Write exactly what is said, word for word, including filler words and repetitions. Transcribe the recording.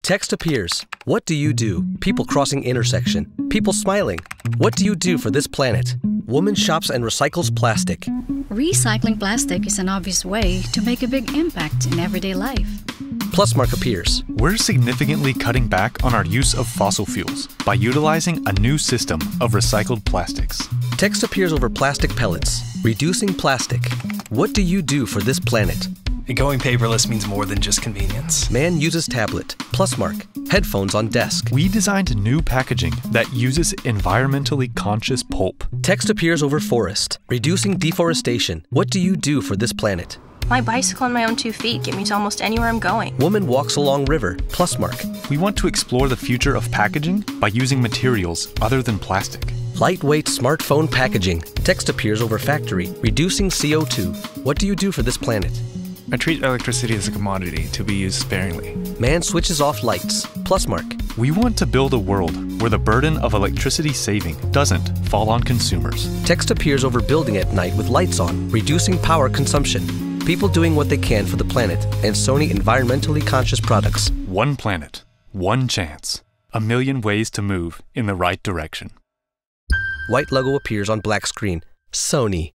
Text appears. What do you do? People crossing intersection. People smiling. What do you do for this planet? Woman shops and recycles plastic. Recycling plastic is an obvious way to make a big impact in everyday life. Plus mark appears. We're significantly cutting back on our use of fossil fuels by utilizing a new system of recycled plastics. Text appears over plastic pellets. Reducing plastic. What do you do for this planet? Going paperless means more than just convenience. Man uses tablet. Plus mark. Headphones on desk. We designed new packaging that uses environmentally conscious pulp. Text appears over forest. Reducing deforestation. What do you do for this planet? My bicycle and my own two feet get me to almost anywhere I'm going. Woman walks along river. Plus mark. We want to explore the future of packaging by using materials other than plastic. Lightweight smartphone packaging. Text appears over factory. Reducing C O two. What do you do for this planet? I treat electricity as a commodity to be used sparingly. Man switches off lights. Plus mark. We want to build a world where the burden of electricity saving doesn't fall on consumers. Text appears over building at night with lights on. Reducing power consumption. People doing what they can for the planet and Sony environmentally conscious products. One planet, one chance. A million ways to move in the right direction. White logo appears on black screen. Sony.